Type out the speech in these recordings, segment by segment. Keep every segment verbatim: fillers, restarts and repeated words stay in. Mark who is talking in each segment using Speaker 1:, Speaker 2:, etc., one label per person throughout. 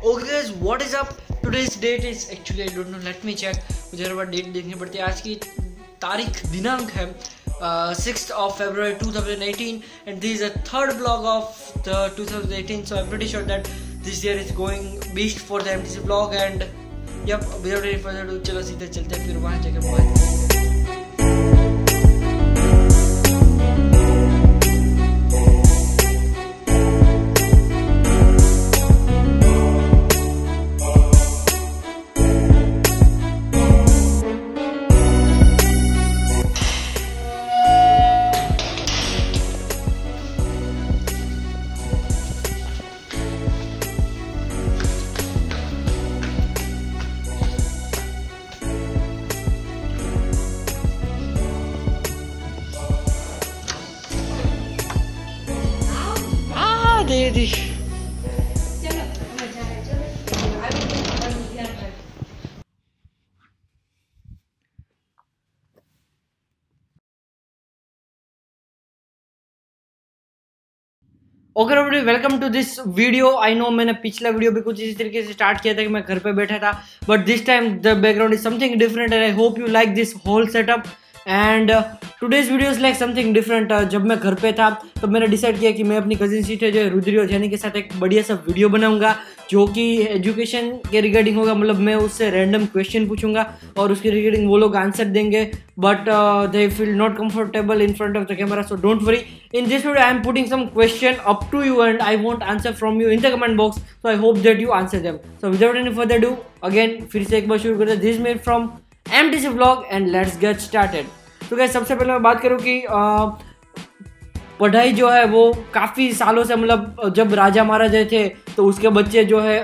Speaker 1: Okay guys, what is up? Today's date is actually I don't know. Let me check. मुझे हर बार date देखनी पड़ती है. आज की तारीख दिनांक है sixth of February twenty eighteen, and this is a third vlog of the twenty eighteen. So I'm pretty sure that this year is going beast for the M T C vlog. And yep, without any further ado, चलो सीधे चलते हैं फिर वहाँ जाकर बात. दे दी. Okay everybody, welcome to this video. I know मैंने पिछला वीडियो भी कुछ इसी तरीके से स्टार्ट किया था कि मैं घर पे बैठा था, but this time the background is something different and I hope you like this whole setup. And today's video is like something different. जब मैं घर पे था तब मैंने डिसाइड किया कि मैं अपनी कजिन सिस्टर जो है रुद्री और जैनी के साथ एक बढ़िया सा वीडियो बनाऊंगा जो कि एजुकेशन के रिगार्डिंग होगा. मतलब मैं उससे रैंडम क्वेश्चन पूछूंगा और उसके रिगार्डिंग वो लोग आंसर देंगे, but they feel not comfortable in front of the camera. So don't worry, in this video I am putting some question up to you and I want answer from you in the comment box. So I hope that you answer them. So without any further ado, again फिर से एक बार शुरू करते हैं. This is made from M T C vlog and let's get started. तो guys, सबसे पहले मैं बात करूँ कि पढ़ाई जो है वो काफ़ी सालों से, मतलब जब राजा महाराजा थे तो उसके बच्चे जो है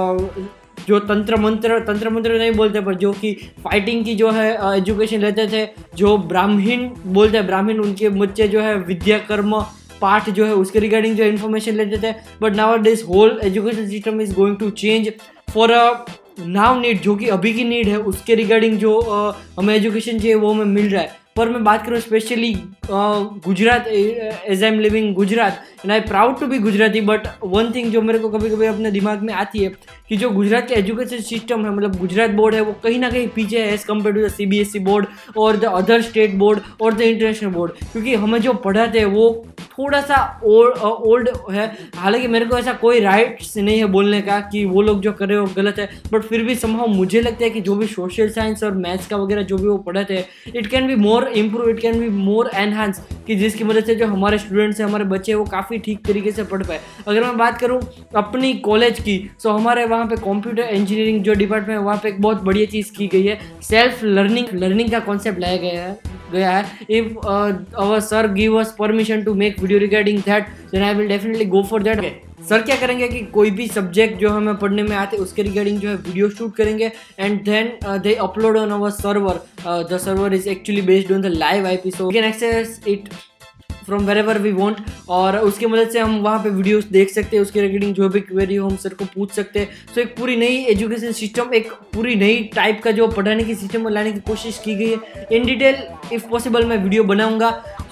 Speaker 1: जो तंत्र मंत्र तंत्र मंत्र नहीं बोलते पर जो कि फाइटिंग की जो है एजुकेशन लेते थे, जो ब्राह्मण बोलते हैं ब्राह्मण, उनके बच्चे जो है विद्या कर्म पाठ जो है उसके रिगार्डिंग जो इन्फॉर्मेशन लेते थे. But now this whole education system is going to change for a now need, जो कि अभी की नीड है उसके रिगार्डिंग जो uh, हमें एजुकेशन चाहिए वो हमें मिल रहा है. पर मैं बात करूँ specially Gujarat, as I am living Gujarat and I proud to be Gujarati. But one thing जो मेरे को कभी कभी अपने दिमाग में आती है कि जो गुजरात का एजुकेशन सिस्टम है, मतलब गुजरात बोर्ड है, वो कहीं ना कहीं पीछे है as compare to the C B S E board और द अदर स्टेट बोर्ड और द इंटरनेशनल बोर्ड. क्योंकि हमें जो पढ़ाते हैं वो थोड़ा सा ओल्ड है. हालांकि मेरे को ऐसा कोई राइट्स नहीं है बोलने का कि वो लोग जो कर रहे हो गलत है, बट फिर भी समहाउ मुझे लगता है कि जो भी सोशल साइंस और मैथ्स का वगैरह जो भी वो पढ़ाते हैं, it can be more improve, it can be more enhance, कि जिसकी मदद से जो हमारे स्टूडेंट्स हैं, हमारे बच्चे हैं, वो काफ़ी ठीक तरीके से पढ़ पाए. अगर मैं बात करूँ अपनी कॉलेज की, सो हमारे वहाँ पे कंप्यूटर इंजीनियरिंग जो डिपार्टमेंट है वहाँ पे एक बहुत बढ़िया चीज़ की गई है. सेल्फ लर्निंग लर्निंग का कॉन्सेप्ट लाया गया है गया है. If our sir give us permission to make video regarding that, then I will definitely go for that. Sir क्या करेंगे कि कोई भी सब्जेक्ट जो हमें पढ़ने में आते उसके रिगार्डिंग जो है वीडियो शूट करेंगे and then they upload on our server. The server is actually based on the live IP, so we can access it from wherever we want. और उसकी मदद से हम वहाँ पे वीडियोस देख सकते हैं, उसके रिगार्डिंग जो भी क्वेरी हो हम सर को पूछ सकते हैं. सो एक पूरी नई एजुकेशन सिस्टम, एक पूरी नई टाइप का जो पढ़ाने की सिस्टम लाने की कोशिश की गई है. इन डिटेल इफ़ पॉसिबल मैं वीडियो बनाऊंगा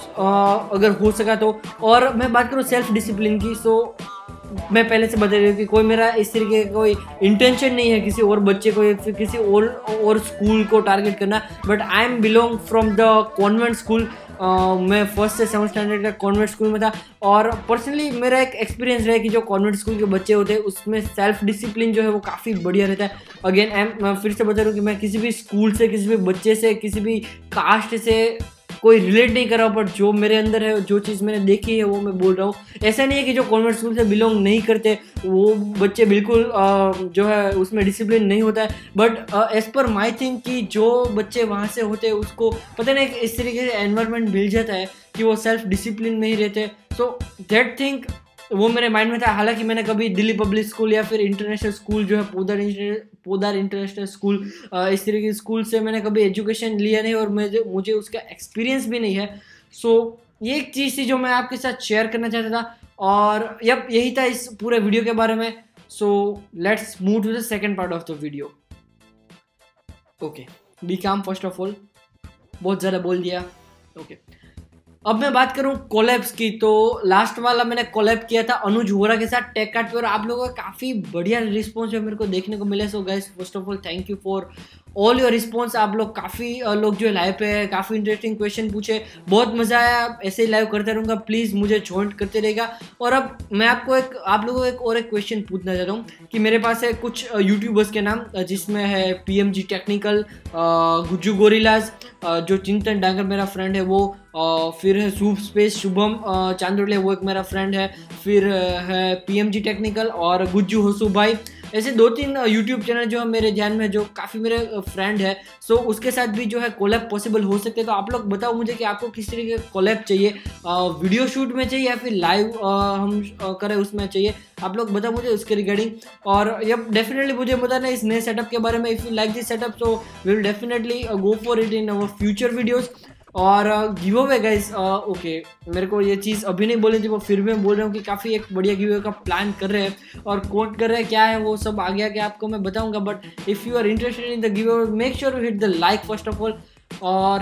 Speaker 1: अगर हो सका तो. और मैं बात करूँ सेल्फ डिसिप्लिन की, सो मैं पहले से बता रही हूँ कि कोई मेरा इस तरीके का कोई इंटेंशन नहीं है किसी और बच्चे को या फिर किसी और और स्कूल को टारगेट करना. But I am belong from the convent school. मैं फर्स्ट से सेवन स्टैंडर्ड का कॉन्वेंट स्कूल में था और पर्सनली मेरा एक एक्सपीरियंस रहा है कि जो कॉन्वेंट स्कूल के बच्चे होते हैं उसमें सेल्फ डिसिप्लिन जो है वो काफ़ी बढ़िया रहता है. अगेन आई एम फिर से बता रहा हूँ कि मैं किसी भी स्कूल से, किसी भी बच्चे से, किसी भी कास्ट से कोई रिलेट नहीं कर रहा हूँ, बट जो मेरे अंदर है, जो चीज़ मैंने देखी है वो मैं बोल रहा हूँ. ऐसा नहीं है कि जो कॉन्वेंट स्कूल से बिलोंग नहीं करते वो बच्चे बिल्कुल जो है उसमें डिसिप्लिन नहीं होता है. But as per my think कि जो बच्चे वहाँ से होते हैं उसको पता नहीं इस तरीके से एनवायरनमेंट मिल जाता है कि वो सेल्फ डिसिप्लिन में ही रहते. सो दैट थिंक वो मेरे माइंड में था. हालांकि मैंने कभी दिल्ली पब्लिक स्कूल या फिर इंटरनेशनल स्कूल जो है पोदार पोदार इंटरनेशनल स्कूल, इस तरीके के स्कूल से मैंने कभी एजुकेशन लिया नहीं और मुझे मुझे उसका एक्सपीरियंस भी नहीं है. सो so, ये एक चीज़ थी जो मैं आपके साथ शेयर करना चाहता था और यप यही था इस पूरे वीडियो के बारे में. So let's move to the second part of the video. Okay, be calm first of all, बहुत ज़्यादा बोल दिया. Okay okay. अब मैं बात करूं कोलैब्स की, तो लास्ट वाला मैंने कोलैब किया था अनुज वोरा के साथ टेक कार्ट पे, और आप लोगों का काफ़ी बढ़िया रिस्पॉन्स जो मेरे को देखने को मिले। So guys first of all thank you for all your response. आप लोग काफ़ी लोग जो लाइव पे है काफ़ी इंटरेस्टिंग क्वेश्चन पूछे, बहुत मज़ा आया। ऐसे ही लाइव करते रहूँगा, प्लीज़ मुझे जॉइन करते रहेगा। और अब मैं आपको एक आप लोगों को एक और एक क्वेश्चन पूछना चाहता हूँ कि मेरे पास है कुछ यूट्यूबर्स के नाम, जिसमें है पीएमजी टेक्निकल, गुज्जू गोरिल्लाज, जो चिंतन डांगर मेरा फ्रेंड है वो, फिर है सूप स्पेस शुभम चांदोले वो एक मेरा फ्रेंड है, फिर है पीएमजी टेक्निकल और गुज्जू होसू भाई। ऐसे दो तीन यूट्यूब चैनल जो है मेरे ध्यान में, जो काफ़ी मेरे फ्रेंड है। सो उसके साथ भी जो है कोलैब पॉसिबल हो सकते हैं। तो आप लोग बताओ मुझे कि आपको किस तरीके का कोलैब चाहिए, वीडियो शूट में चाहिए या फिर लाइव हम करें उसमें चाहिए, आप लोग बताओ मुझे उसके रिगार्डिंग। और ये डेफिनेटली मुझे बताना इस नए सेटअप के बारे में। If you like this setup so we will definitely go for it in our future videos. और गिव अवे गाइस, ओके मेरे को ये चीज़ अभी नहीं बोली थी, वो फिर भी मैं बोल रहा हूँ कि काफ़ी एक बढ़िया गिव अवे का प्लान कर रहे हैं, और कोट कर रहे हैं क्या है वो सब आगे आगे आपको मैं बताऊंगा। But if you are interested in the give away make sure you hit the like first of all. और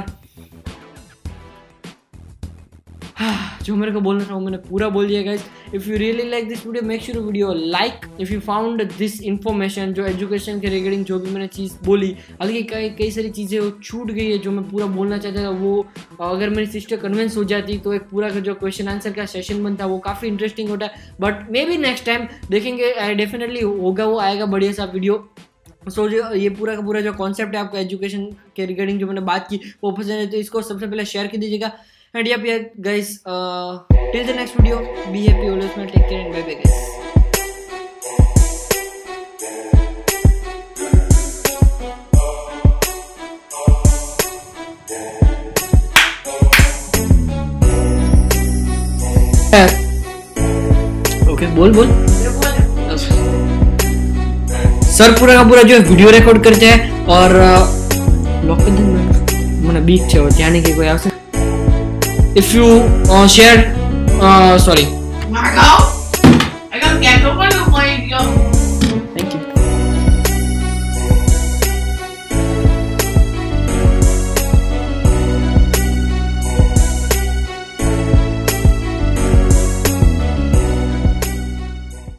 Speaker 1: जो मेरे को बोलना था वो मैंने पूरा बोल दिया guys. If you really like this video make sure video like. If you found this information, जो एजुकेशन के रिगार्डिंग जो भी मैंने चीज़ बोली, हालांकि कई कई सारी चीज़ें वो छूट गई है जो मैं पूरा बोलना चाहता था, वो अगर मेरी सिस्टर कन्विंस हो जाती तो एक पूरा जो क्वेश्चन आंसर का सेशन बनता वो काफ़ी इंटरेस्टिंग होता है। But maybe next time देखेंगे, डेफिनेटली होगा, वो आएगा बढ़िया सा वीडियो। सो so, जो ये पूरा का पूरा जो कॉन्सेप्ट है आपको एजुकेशन के रिगार्डिंग जो मैंने बात की वो पसंद है तो इसको सबसे पहले शेयर कर दीजिएगा। And yep, yeah, guys, uh, till the next video, be happy always, man, take care and bye bye guys. Okay बोल बोल सर, पूरा का पूरा जो है वीडियो रिकॉर्ड करते हैं और लॉक कर देंगे मैंने बीच है वो ध्यान के कोई आवश्यक। If you uh, share, uh, sorry. Marco, I got a gecko.